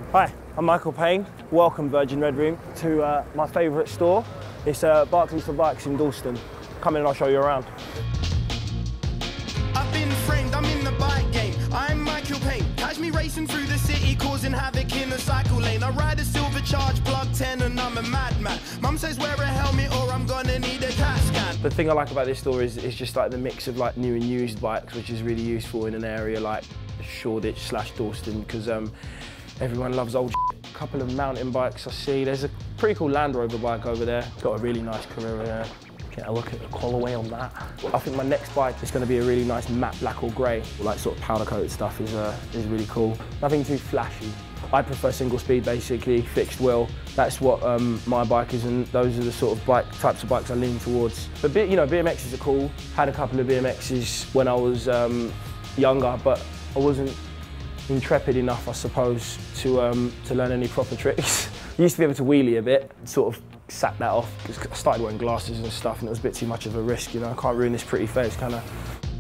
Hi, I'm Mikill Pane. Welcome, Virgin Red Room, to my favourite store. It's Barclays for Bikes in Dalston. Come in and I'll show you around. I've been framed, I'm in the bike game. I'm Mikill Pane. Catch me racing through the city, causing havoc in the cycle lane. I ride a silver charge plug 10 and I'm a madman. Mum says wear a helmet or I'm gonna need a CAT scan. The thing I like about this store is just like the mix of like new and used bikes, which is really useful in an area like Shoreditch / Dalston, because everyone loves old shit. A couple of mountain bikes I see. There's a pretty cool Land Rover bike over there. Got a really nice Carrera there. Get a look at the colourway on that. I think my next bike is going to be a really nice matte black or grey. Like sort of powder coated stuff is really cool. Nothing too flashy. I prefer single speed basically, fixed wheel. That's what my bike is, and those are the sort of types of bikes I lean towards. But you know, BMXs are cool. Had a couple of BMXs when I was younger, but I wasn't intrepid enough, I suppose, to learn any proper tricks. I used to be able to wheelie a bit, sort of sacked that off because I started wearing glasses and stuff, and it was a bit too much of a risk, you know. I can't ruin this pretty face, can I?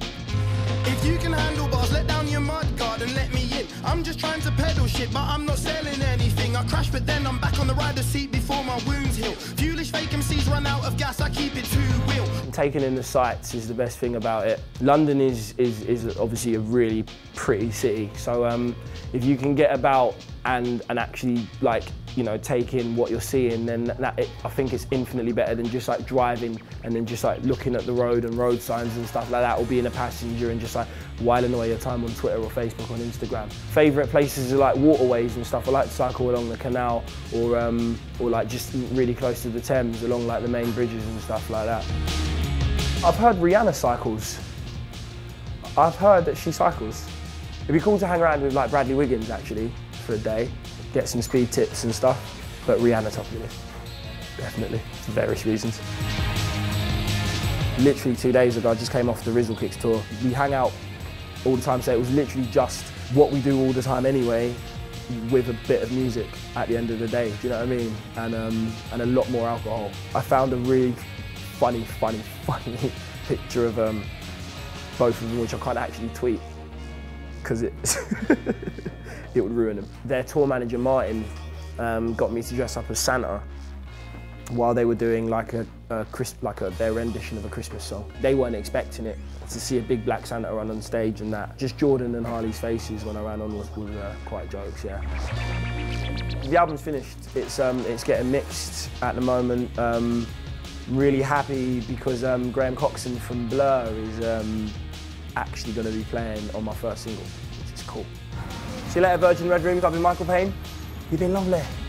If you can handle bars, let down your mud guard and let me in. I'm just trying to pedal shit, but I'm not selling anything. I crash, but then I'm back on the rider's seat before my wounds heal. Fuelish fake MCs run out of gas, I keep it two-wheel. Taking in the sights is the best thing about it. London is obviously a really pretty city, so if you can get about and actually, like, you know, take in what you're seeing, then I think it's infinitely better than just like driving and then just like looking at the road and road signs and stuff like that, or being a passenger and just like whiling away your time on Twitter or Facebook or on Instagram. Favourite places are like waterways and stuff. I like to cycle along the canal or like just really close to the Thames along like the main bridges and stuff like that. I've heard Rihanna cycles. I've heard that she cycles. It'd be cool to hang around with like Bradley Wiggins actually for a day, get some speed tips and stuff, but Rihanna top of the list, definitely, for various reasons. Literally 2 days ago, I just came off the Rizzle Kicks tour. We hang out all the time, so it was literally just what we do all the time anyway, with a bit of music at the end of the day, do you know what I mean? And a lot more alcohol. I found a really funny picture of both of them, which I can't actually tweet, because it would ruin them. Their tour manager, Martin, got me to dress up as Santa while they were doing like their rendition of a Christmas song. They weren't expecting it, to see a big black Santa run on stage and that. Just Jordan and Harley's faces when I ran on was quite jokes, yeah. The album's finished. It's getting mixed at the moment. Really happy because Graham Coxon from Blur is actually going to be playing on my first single, which is cool. See you later, Virgin Red Rooms. I've been Mikill Pane. You've been lovely.